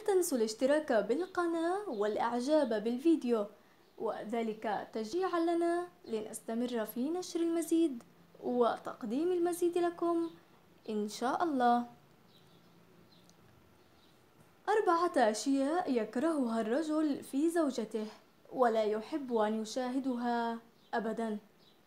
تنسوا الاشتراك بالقناة والإعجاب بالفيديو، وذلك تشجيعا لنا لنستمر في نشر المزيد وتقديم المزيد لكم إن شاء الله. 4 أشياء يكرهها الرجل في زوجته ولا يحب أن يشاهدها أبدا.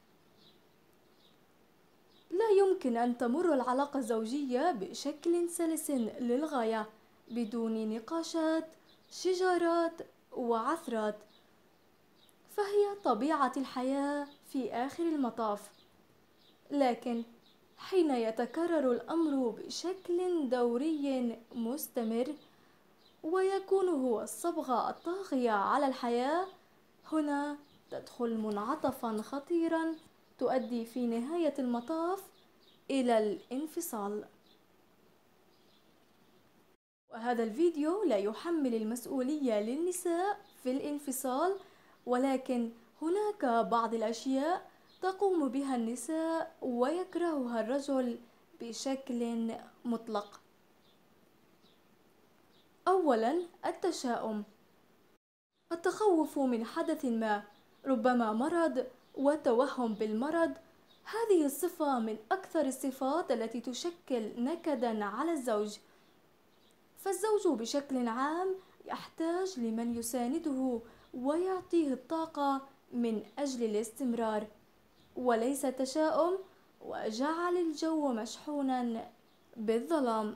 لا يمكن أن تمر العلاقة الزوجية بشكل سلس للغاية بدون نقاشات، شجارات وعثرات، فهي طبيعة الحياة في آخر المطاف. لكن حين يتكرر الأمر بشكل دوري مستمر ويكون هو الصبغة الطاغية على الحياة، هنا تدخل منعطفا خطيرا تؤدي في نهاية المطاف إلى الانفصال. وهذا الفيديو لا يحمل المسؤولية للنساء في الانفصال، ولكن هناك بعض الأشياء تقوم بها النساء ويكرهها الرجل بشكل مطلق. أولا، التشاؤم، التخوف من حدث ما، ربما مرض وتوهم بالمرض. هذه الصفة من أكثر الصفات التي تشكل نكدا على الزوج، فالزوج بشكل عام يحتاج لمن يسانده ويعطيه الطاقة من أجل الاستمرار، وليس تشاؤم وجعل الجو مشحونا بالظلام.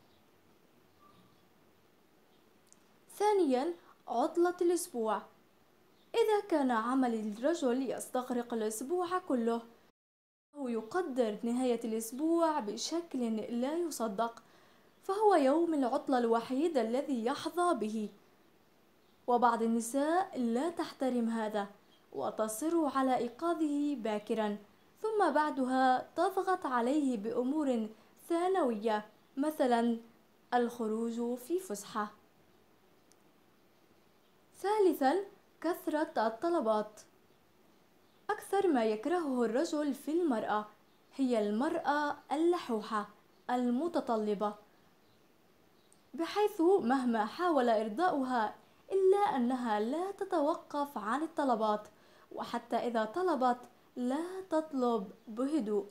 ثانيا، عطلة الأسبوع. إذا كان عمل الرجل يستغرق الأسبوع كله، هو يقدر نهاية الأسبوع بشكل لا يصدق، فهو يوم العطلة الوحيد الذي يحظى به. وبعض النساء لا تحترم هذا وتصر على إيقاظه باكرا، ثم بعدها تضغط عليه بأمور ثانوية مثلا الخروج في فسحة. ثالثا، كثرة الطلبات. أكثر ما يكرهه الرجل في المرأة هي المرأة اللحوحة المتطلبة، بحيث مهما حاول إرضاؤها إلا أنها لا تتوقف عن الطلبات، وحتى إذا طلبت لا تطلب بهدوء.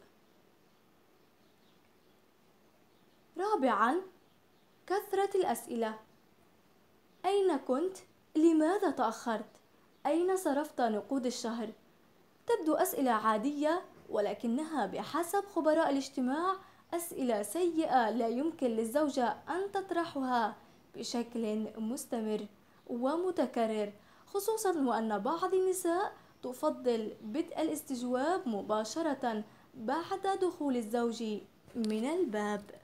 رابعا، كثرة الأسئلة. أين كنت؟ لماذا تأخرت؟ أين صرفت نقود الشهر؟ تبدو أسئلة عادية، ولكنها بحسب خبراء الاجتماع أسئلة سيئة لا يمكن للزوجة أن تطرحها بشكل مستمر ومتكرر، خصوصا وأن بعض النساء تفضل بدء الاستجواب مباشرة بعد دخول الزوج من الباب.